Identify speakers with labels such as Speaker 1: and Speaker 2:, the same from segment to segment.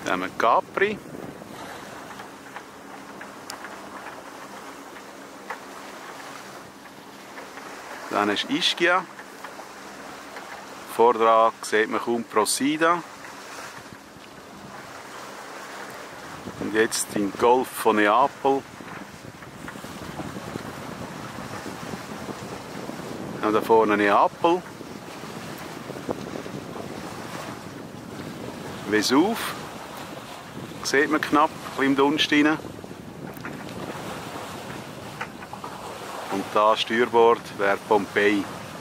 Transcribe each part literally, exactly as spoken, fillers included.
Speaker 1: Dann haben wir Capri. Dann ist Ischia. Vordran sieht man kaum Procida. Und jetzt im Golf von Neapel. Und da vorne Neapel. Vesuv. Sieht man knapp, ein bisschen im Dunst rein. Und da Steuerbord wäre Pompeji.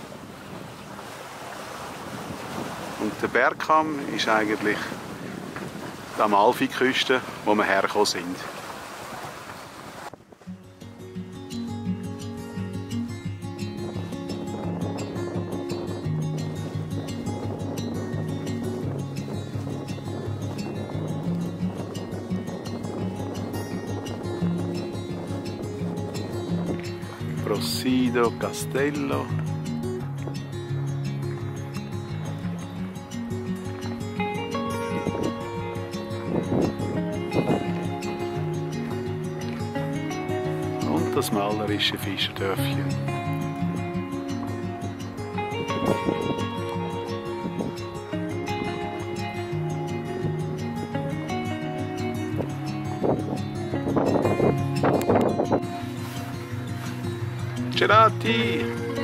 Speaker 1: Und der Bergkamm ist eigentlich die Amalfiküste, wo wir hergekommen sind. Procida Castello. Und das malerische Fischerdörfchen. Gelati!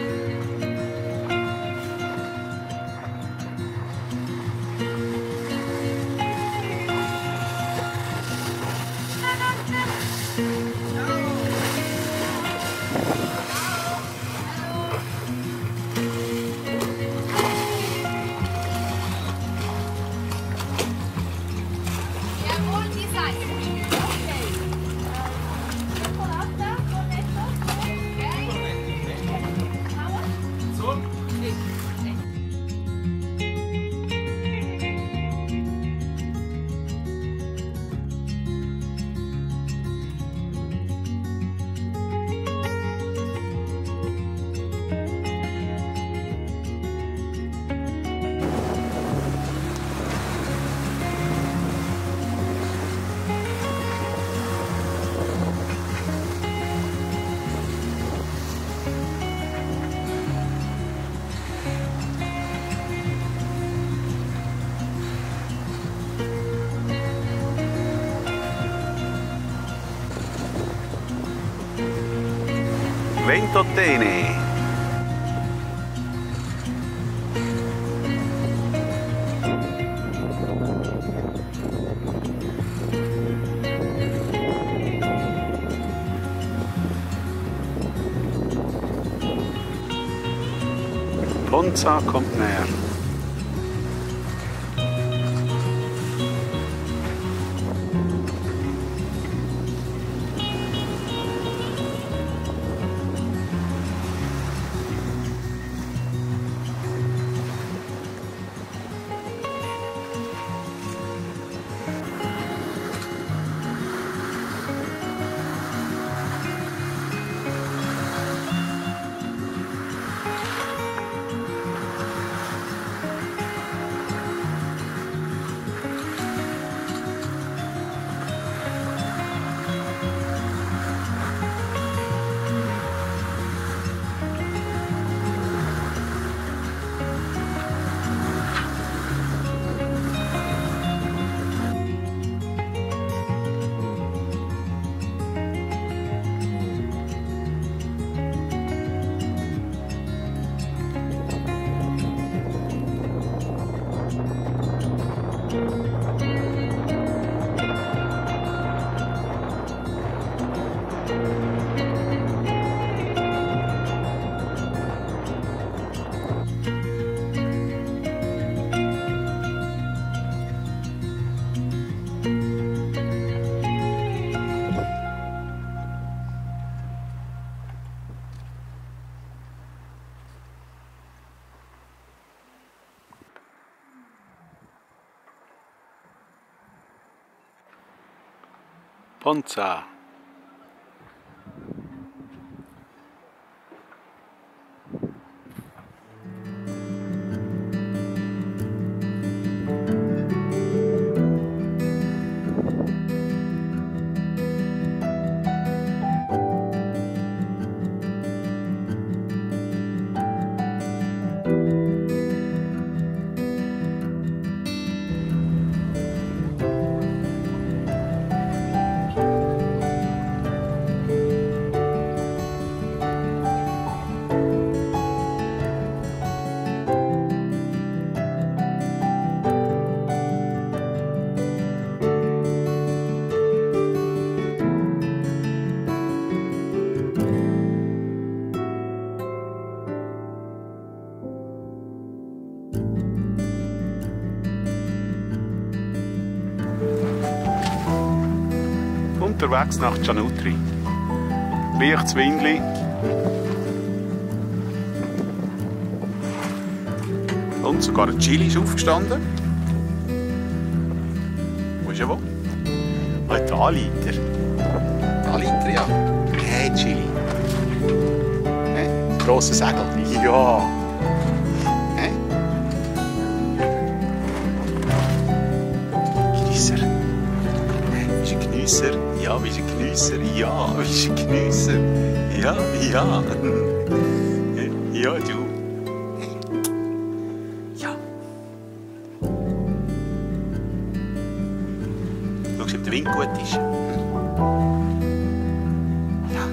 Speaker 1: Ventotene. Ponza kommt näher. Ponza. unterwegs nach Canutri. Leichtes Windli. Und sogar ein Chili ist aufgestanden. Wo ist er wo? Ah, da liegt er. Da liegt er, ja. Hey, Chili. Hey, das grosse Segel. Ja. Hey. Genießer. Hey, bist du ein Geniesser? Ja, bist du ein Geniesser? Ja, bist du ein Geniesser? Ja, ja. Ja, du. Schau, ob der Wind gut ist. Ja.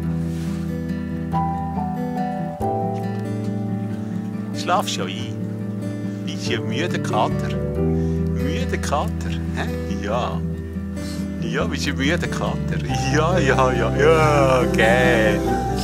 Speaker 1: Schlafst du ja ein? Bist du ein müder Kater? Müder Kater? Hä? Ja. Ja, bist du ein müder Kater? Ja, ja, ja. Ja, geil.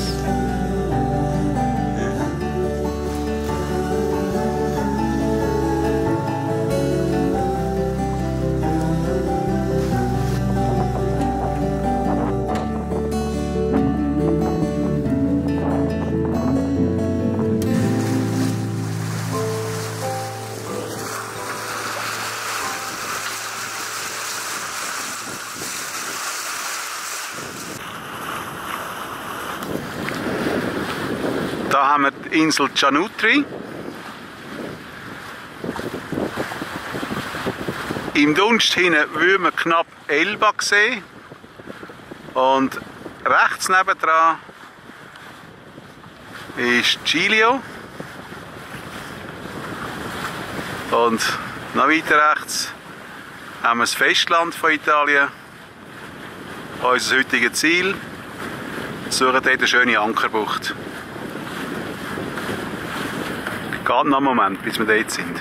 Speaker 1: Da haben wir die Insel Canutri. Im Dunst hinten würde man knapp Elba sehen. Und rechts nebendran ist Giglio. Und noch weiter rechts haben wir das Festland von Italien. Unser heutiges Ziel. Wir suchen dort eine schöne Ankerbucht. Geht noch einen Moment, bis wir dort sind.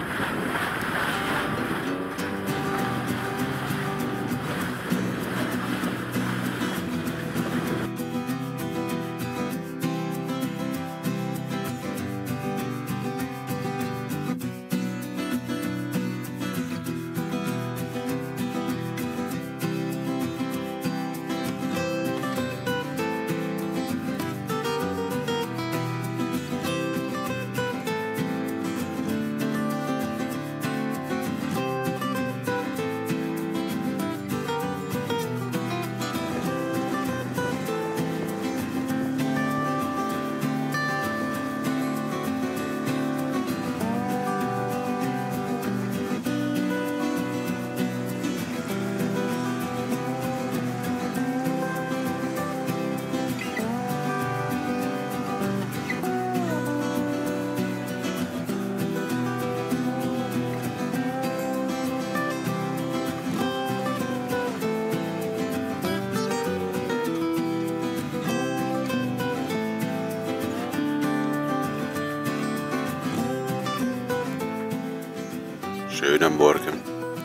Speaker 1: Schön am Morgen.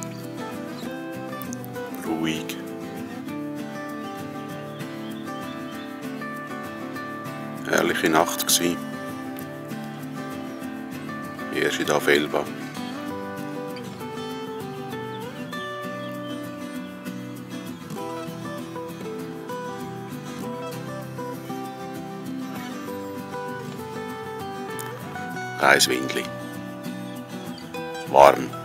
Speaker 1: Ruhig. Herrliche Nacht gsi. Erst in auf Elba. Ein Windli. Warm.